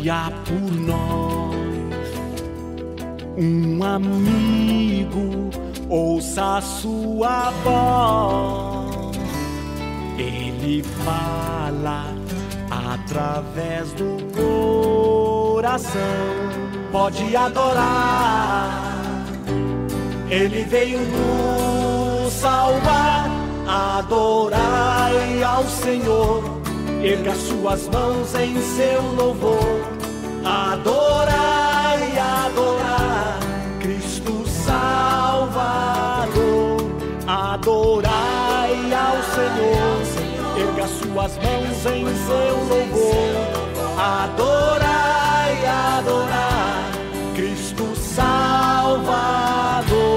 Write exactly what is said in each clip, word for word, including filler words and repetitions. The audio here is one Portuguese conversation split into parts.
dia por nós. Um amigo, ouça a sua voz. Ele fala através do coração. Pode adorar, Ele veio nos salvar. Adorai ao Senhor, erga suas mãos em seu louvor. Adorai, adorar Cristo Salvador. Adorai ao Senhor, erga suas mãos em seu louvor. Adorai, adorar Cristo Salvador.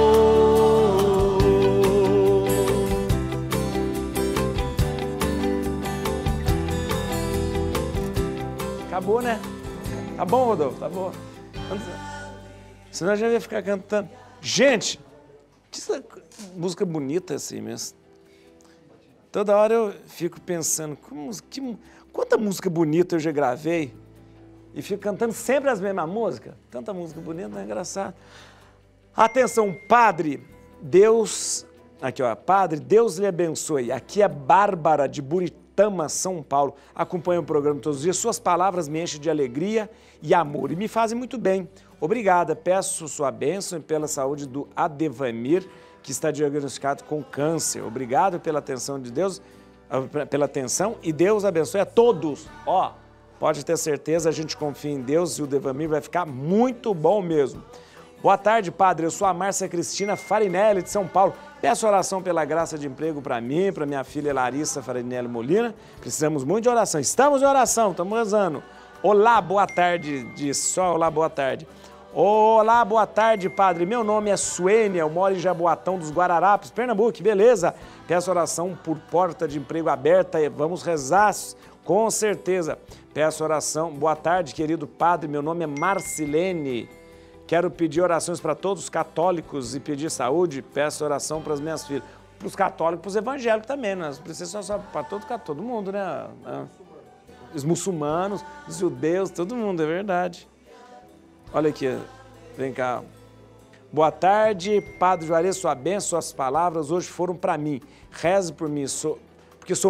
Acabou, né? Tá bom, Rodolfo? Tá bom. Senão a gente ia ficar cantando. Gente, que música bonita assim mesmo. Toda hora eu fico pensando, como, que, quanta música bonita eu já gravei e fico cantando sempre as mesmas músicas. Tanta música bonita, não é engraçado. Atenção, Padre, Deus... Aqui, ó, Padre, Deus lhe abençoe. Aqui é Bárbara, de Buritama, São Paulo. Acompanha o programa todos os dias. Suas palavras me enchem de alegria e amor e me fazem muito bem. Obrigada. Peço sua bênção e pela saúde do Adevamir, que está diagnosticado com câncer. Obrigado pela atenção de Deus, pela atenção, e Deus abençoe a todos. Ó, pode ter certeza, a gente confia em Deus e o Devamir vai ficar muito bom mesmo. Boa tarde, Padre. Eu sou a Márcia Cristina Farinelli, de São Paulo. Peço oração pela graça de emprego para mim, para minha filha Larissa Farinelli Molina. Precisamos muito de oração. Estamos em oração, estamos rezando. Olá, boa tarde, diz só olá, boa tarde. Olá, boa tarde, Padre. Meu nome é Suênia, eu moro em Jaboatão dos Guararapes, Pernambuco, beleza? Peço oração por porta de emprego aberta e vamos rezar, com certeza. Peço oração, boa tarde, querido Padre, meu nome é Marcilene. Quero pedir orações para todos os católicos e pedir saúde. Peço oração para as minhas filhas. Para os católicos, para os evangélicos também, né? Não precisa só para todo, todo mundo, né? Os muçulmanos, os judeus, todo mundo, é verdade. Olha aqui, vem cá. Boa tarde, Padre Juarez, sua bênção, suas palavras hoje foram para mim. Reze por mim, sou, porque sou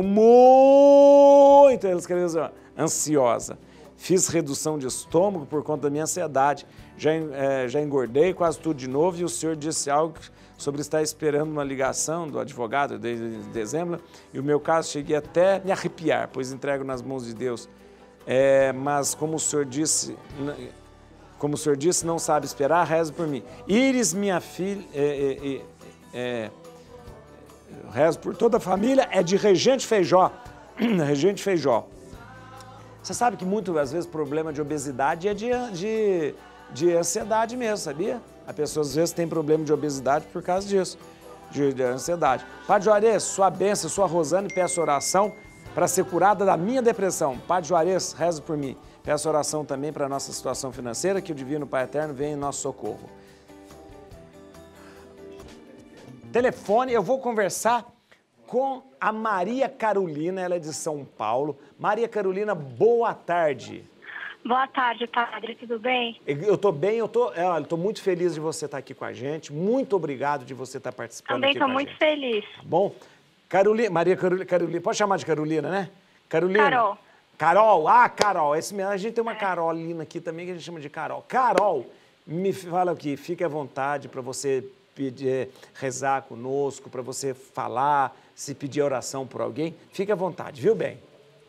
muito, ele escreveu assim, ó, ansiosa. Fiz redução de estômago por conta da minha ansiedade. Já, é, já engordei quase tudo de novo e o senhor disse algo sobre estar esperando uma ligação do advogado desde dezembro. E o meu caso, cheguei até me arrepiar, pois entrego nas mãos de Deus. É, mas como o senhor disse, como o senhor disse, não sabe esperar, reze por mim. Iris, minha filha, é, é, é, rezo por toda a família, é de Regente Feijó. Regente Feijó. Você sabe que muitas vezes o problema de obesidade é de, de, de ansiedade mesmo, sabia? A pessoa às vezes tem problema de obesidade por causa disso, de, de ansiedade. Padre Juarez, sua bênção, sua Rosane, peço oração para ser curada da minha depressão. Padre Juarez, reze por mim. Peço oração também para a nossa situação financeira, que o Divino Pai Eterno venha em nosso socorro. Telefone, eu vou conversar com a Maria Carolina, ela é de São Paulo. Maria Carolina, boa tarde. Boa tarde, Padre, tudo bem? Eu estou bem, eu tô, é, estou muito feliz de você estar aqui com a gente. Muito obrigado de você estar participando Também aqui com a gente. Também estou muito feliz. Tá bom? Carolina, Maria Carolina, Carolina, pode chamar de Carolina, né? Carolina. Carol. Carol, ah, Carol, esse mesmo. A gente tem uma é. Carolina aqui também que a gente chama de Carol. Carol, me fala aqui, fique à vontade para você pedir, rezar conosco, para você falar, se pedir oração por alguém, fique à vontade, viu, bem?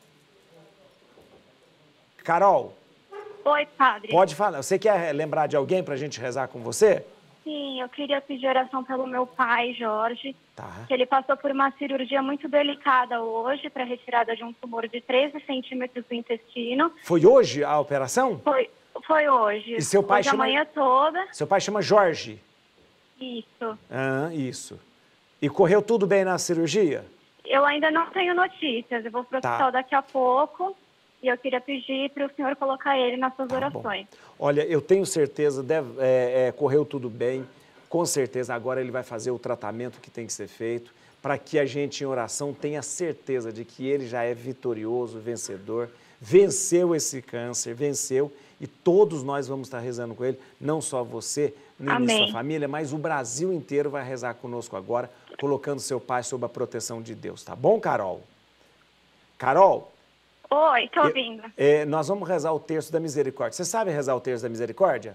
Carol. Oi, Padre. Pode falar. Você quer lembrar de alguém para a gente rezar com você? Sim, eu queria pedir oração pelo meu pai, Jorge, tá. que ele passou por uma cirurgia muito delicada hoje para retirada de um tumor de treze centímetros do intestino. Foi hoje a operação? Foi, foi hoje. E seu pai hoje chama... a manhã toda. Seu pai chama Jorge? Isso. Ah, isso. E correu tudo bem na cirurgia? Eu ainda não tenho notícias, eu vou para o tá. hospital daqui a pouco. E eu queria pedir para o senhor colocar ele nas suas tá orações. Bom. Olha, eu tenho certeza, deve, é, é, correu tudo bem. Com certeza, agora ele vai fazer o tratamento que tem que ser feito para que a gente, em oração, tenha certeza de que ele já é vitorioso, vencedor, venceu esse câncer, venceu, e todos nós vamos estar rezando com ele, não só você, nem Amém. sua família, mas o Brasil inteiro vai rezar conosco agora, colocando seu pai sob a proteção de Deus, tá bom, Carol? Carol? Oi, tô ouvindo. É, nós vamos rezar o terço da misericórdia. Você sabe rezar o terço da misericórdia?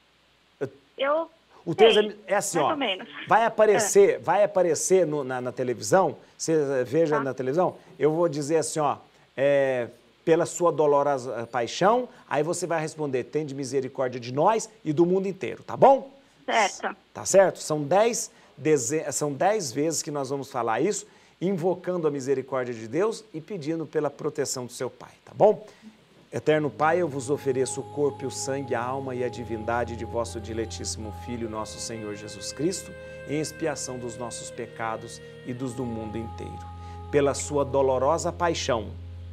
Eu O terço sei, da, é assim, mais ó, ou menos. vai aparecer, é. vai aparecer no, na, na televisão, você veja Tá. na televisão, eu vou dizer assim, ó, é, pela sua dolorosa paixão, aí você vai responder, tem de misericórdia de nós e do mundo inteiro, tá bom? Certo. Tá certo? São dez, deze... São dez vezes que nós vamos falar isso, invocando a misericórdia de Deus e pedindo pela proteção do seu Pai, tá bom? Eterno Pai, eu vos ofereço o corpo, o sangue, a alma e a divindade de vosso diletíssimo Filho, nosso Senhor Jesus Cristo, em expiação dos nossos pecados e dos do mundo inteiro. Pela sua dolorosa paixão.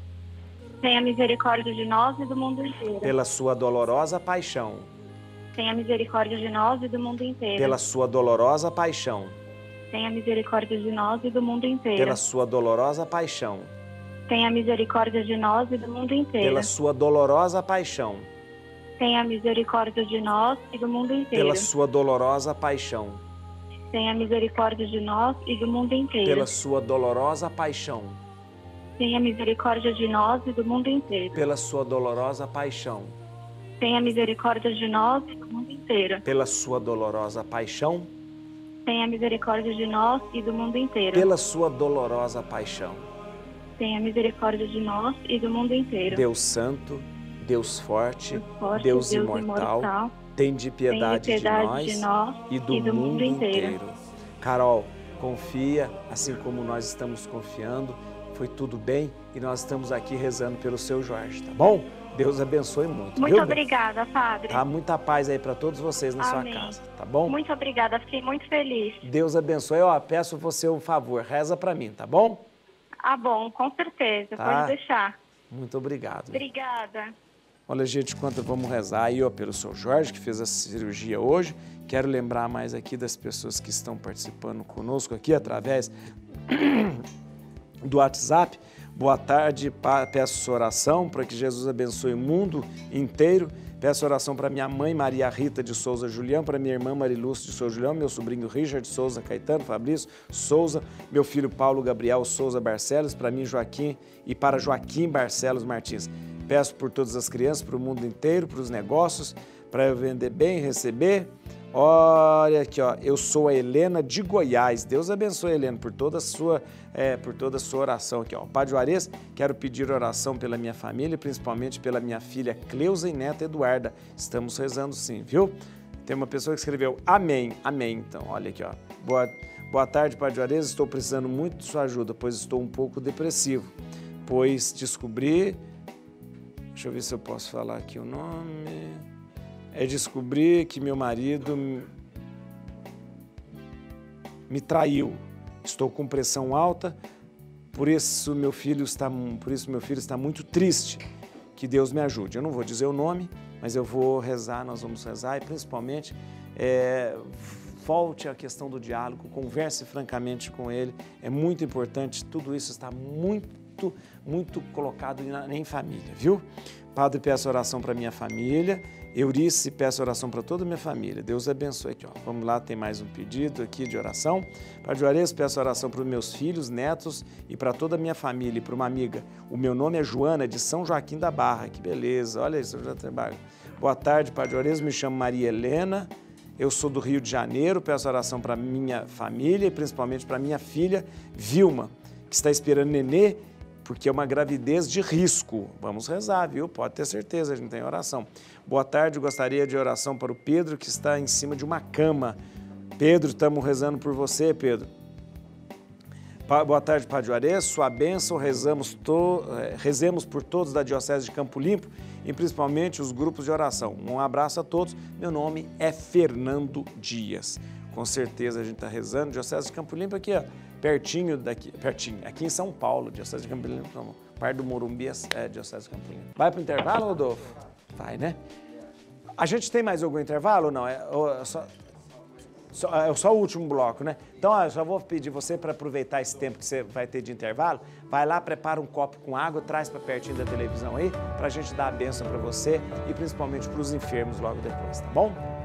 Tenha misericórdia de nós e do mundo inteiro. Pela sua dolorosa paixão. Tenha misericórdia de nós e do mundo inteiro. Pela sua dolorosa paixão. Tenha misericórdia de nós e do mundo inteiro. Pela sua dolorosa paixão. Tenha misericórdia de nós e do mundo inteiro. Pela sua dolorosa paixão. Tenha misericórdia de nós e do mundo inteiro. Pela sua dolorosa paixão. Tenha misericórdia de nós e do mundo inteiro. Pela sua dolorosa paixão. Tenha misericórdia de nós e do mundo inteiro. Pela sua dolorosa paixão. Tenha misericórdia de nós e do mundo inteiro. Pela sua dolorosa paixão. Tenha misericórdia de nós e do mundo inteiro. Pela sua dolorosa paixão. Tenha misericórdia de nós e do mundo inteiro. Deus Santo, Deus Forte, Deus, forte, Deus, Deus imortal, imortal, tem de piedade, tem de, piedade de, nós de nós e do, e do mundo, mundo inteiro. inteiro. Carol, confia, assim como nós estamos confiando, foi tudo bem e nós estamos aqui rezando pelo seu Jorge, tá bom? Deus abençoe muito. Muito viu, obrigada, Padre. Tá? Muita paz aí para todos vocês na Amém. sua casa, tá bom? Muito obrigada, fiquei muito feliz. Deus abençoe. Ó, peço você um favor, reza para mim, tá bom? Ah, bom, com certeza, Tá. pode deixar. Muito obrigado. Obrigada. Olha, gente, enquanto vamos rezar aí, ó, pelo seu Jorge, que fez a cirurgia hoje, quero lembrar mais aqui das pessoas que estão participando conosco aqui através do WhatsApp. Boa tarde, peço sua oração para que Jesus abençoe o mundo inteiro. Peço oração para minha mãe, Maria Rita de Souza Julião, para minha irmã Marilúcia de Souza Julião, meu sobrinho Richard Souza Caetano, Fabrício Souza, meu filho Paulo Gabriel Souza Barcelos, para mim Joaquim e para Joaquim Barcelos Martins. Peço por todas as crianças, para o mundo inteiro, para os negócios, para eu vender bem, receber. Olha aqui, ó, eu sou a Helena de Goiás. Deus abençoe, Helena, por toda a sua, é, por toda a sua oração aqui, ó. Padre Juarez, quero pedir oração pela minha família, principalmente pela minha filha Cleusa e neta Eduarda. Estamos rezando sim, viu? Tem uma pessoa que escreveu amém, amém. Então, olha aqui, ó. Boa, boa tarde, Padre Juarez. Estou precisando muito de sua ajuda, pois estou um pouco depressivo, pois descobri... Deixa eu ver se eu posso falar aqui o nome... É descobrir que meu marido me traiu. Estou com pressão alta, por isso meu filho está, por isso meu filho está muito triste. Que Deus me ajude. Eu não vou dizer o nome, mas eu vou rezar, nós vamos rezar e principalmente é, volte à questão do diálogo, converse francamente com ele. É muito importante, tudo isso está muito, muito colocado em, em família, viu? Padre, peço oração para minha família. Eurice, peço oração para toda a minha família. Deus abençoe aqui, ó. Vamos lá, tem mais um pedido aqui de oração. Padre Juarez, peço oração para os meus filhos, netos e para toda a minha família e para uma amiga. O meu nome é Joana, de São Joaquim da Barra. Que beleza, olha isso, eu já trabalho. Boa tarde, Padre Juarez, me chamo Maria Helena. Eu sou do Rio de Janeiro, peço oração para minha família e principalmente para minha filha, Vilma, que está esperando nenê, porque é uma gravidez de risco. Vamos rezar, viu? Pode ter certeza, a gente tem oração. Boa tarde, gostaria de oração para o Pedro, que está em cima de uma cama. Pedro, estamos rezando por você, Pedro. Boa tarde, Padre Juarez, sua bênção, rezamos, to... rezemos por todos da Diocese de Campo Limpo e principalmente os grupos de oração. Um abraço a todos, meu nome é Fernando Dias. Com certeza a gente está rezando, Diocese de Campo Limpo aqui, ó. Pertinho daqui, pertinho, aqui em São Paulo, Diocese de Campo Limpo, não, perto do Morumbi, é Diocese de Campo Limpo. Vai para o intervalo, Rodolfo? Vai, né? A gente tem mais algum intervalo ou não? É, ou, só... Só, é só o último bloco, né? Então, ó, eu só vou pedir você para aproveitar esse tempo que você vai ter de intervalo, vai lá, prepara um copo com água, traz para pertinho da televisão aí, para a gente dar a bênção para você e principalmente para os enfermos logo depois, tá bom?